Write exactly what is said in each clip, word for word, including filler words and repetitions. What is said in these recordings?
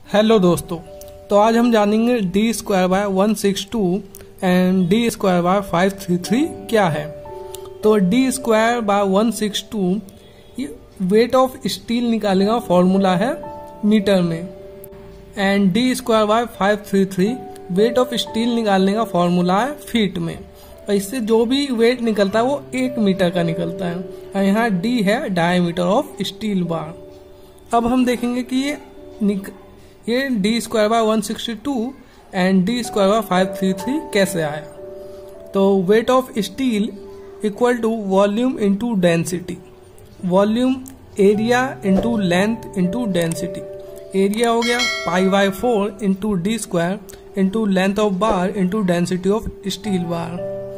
Hello दोस्तों, तो आज हम जानेंगे D square by one six two and D square by five three three क्या है। तो D square by one six two ये वेट ऑफ स्टील निकालने का फॉर्मूला है मीटर में, and D square by five three three weight of steel निकालने का फॉर्मूला है फीट में। और इससे जो भी वेट निकलता है वो एक मीटर का निकलता है, और यहाँ डी है डायमीटर ऑफ स्टील बार। अब हम देखेंगे कि ये निक ये D square by one sixty two and D square by five three three कैसे आया। तो weight of steel equal to volume into density, volume area into length into density. Area हो गया pi by four into D square into length of bar into density of steel bar.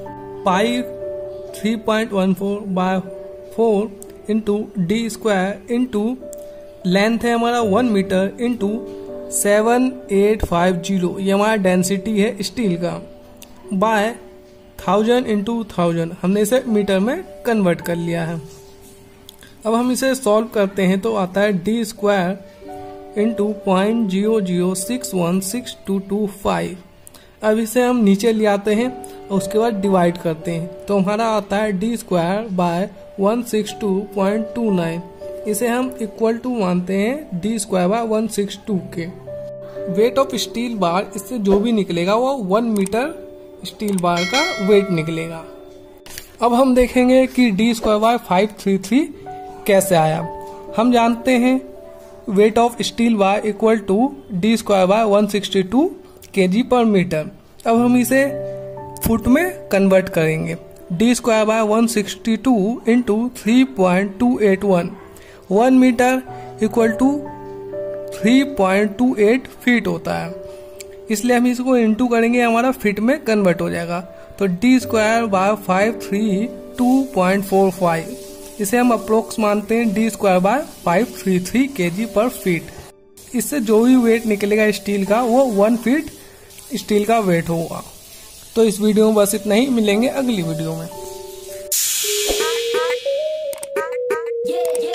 Pi three point one four by four into D square into length है हमारा one metre into seven eight five zero, ये हमारा density है steel का, by thousand into thousand, हमने इसे metre में convert कर लिया है। अब हम इसे सॉल्व करते हैं तो आता है D square into point zero zero six one six two two five. अब इसे हम नीचे ले आते हैं और उसके बाद डिवाइड करते हैं तो हमारा आता है D square by one six two point two nine. इसे हम इक्वल टू मानते हैं D square by one six two के। वेट ऑफ स्टील बार, इससे जो भी निकलेगा वो वन मीटर स्टील बार का वेट निकलेगा। अब हम देखेंगे कि D square by five three three कैसे आया। हम जानते हैं weight of steel bar equal to D square by one sixty two KG per metre. अब हम इसे फुट में कन्वर्ट करेंगे। D square by one sixty two into three point two eight one, one metre equal to three point two eight feet होता है, इसलिए हम इसको इंटू करेंगे, हमारा फीट में कन्वर्ट हो जाएगा। तो D square by five three two point four five, इसे हम अप्रोक्स मानते हैं D square by five three three KG per feet. इससे जो भी वेट निकलेगा स्टील का वो वन फीट स्टील का वेट होगा। तो इस वीडियो में बस इतना ही, मिलेंगे अगली वीडियो में।